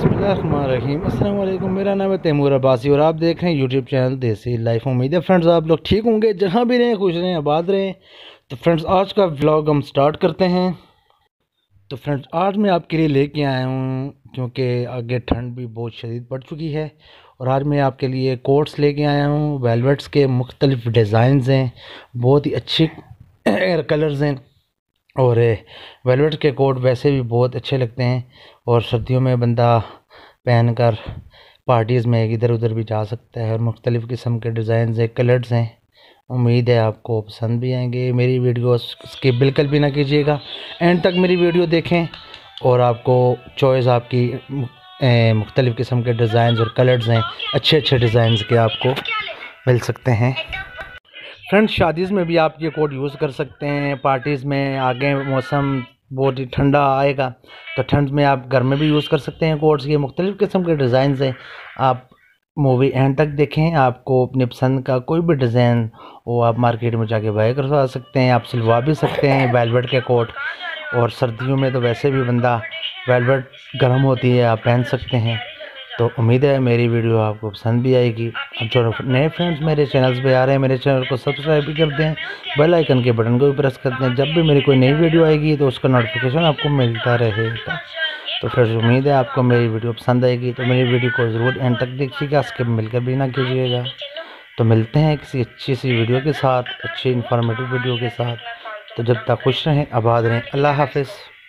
बिस्मिल्लाहिर्रहमानिर्रहीम। अस्सलाम वालेकुम। मेरा नाम है तैमूर अब्बासी और आप देख रहे हैं यूट्यूब चैनल देसी लाइफ। उम्मीद है फ्रेंड्स आप लोग ठीक होंगे, जहाँ भी रहें खुश रहें आबाद रहें। तो फ्रेंड्स आज का व्लॉग हम स्टार्ट करते हैं। तो फ्रेंड्स आज मैं आपके लिए लेके आया हूँ, क्योंकि आगे ठंड भी बहुत शदीद पड़ चुकी है, और आज मैं आपके लिए कोट्स लेके आया हूँ। वेलवेट्स के मुख्तलिफ डिज़ाइंस हैं, बहुत ही अच्छे कलर्स हैं, और वेलवेट के कोट वैसे भी बहुत अच्छे लगते हैं, और सर्दियों में बंदा पहन कर पार्टीज़ में इधर उधर भी जा सकता है। और मुख्तलिफ़ किस्म के डिज़ाइन हैं, कलर्स हैं। उम्मीद है आपको पसंद भी आएंगे। मेरी वीडियो स्किप बिल्कुल भी ना कीजिएगा, एंड तक मेरी वीडियो देखें और आपको चॉइस आपकी मुख्तलिफ़ किस्म के डिज़ाइन और कलर्स हैं, अच्छे अच्छे डिज़ाइन के आपको मिल सकते हैं। फ्रेंड्स शादीज़ में भी आप ये कोट यूज़ कर सकते हैं, पार्टीज़ में। आगे मौसम बहुत ही ठंडा आएगा, तो ठंड में आप घर में भी यूज़ कर सकते हैं कोट्स। ये मुख्तलिफ़ किस्म के डिज़ाइन हैं। आप मूवी एंड तक देखें, आपको अपनी पसंद का कोई भी डिज़ाइन वो आप मार्केट में जाके बाय करवा सकते हैं, आप सिलवा भी सकते हैं वेलवेट के कोट। और सर्दियों में तो वैसे भी बंदा वेलवेट गर्म होती है, आप पहन सकते हैं। तो उम्मीद है मेरी वीडियो आपको पसंद भी आएगी। अब जो नए फ्रेंड्स मेरे चैनल्स पे आ रहे हैं, मेरे चैनल को सब्सक्राइब भी कर दें, बेल आइकन के बटन को भी प्रेस कर दें। जब भी मेरी कोई नई वीडियो आएगी तो उसका नोटिफिकेशन आपको मिलता रहेगा। तो फिर उम्मीद है आपको मेरी वीडियो पसंद आएगी, तो मेरी वीडियो को ज़रूर एंड तक देखिएगा, स्किप मिलकर भी ना कीजिएगा। तो मिलते हैं किसी अच्छी सी वीडियो के साथ, अच्छी इन्फॉर्मेटिव वीडियो के साथ। तो जब तक खुश रहें, आबाद रहें। अल्लाह हाफिज़।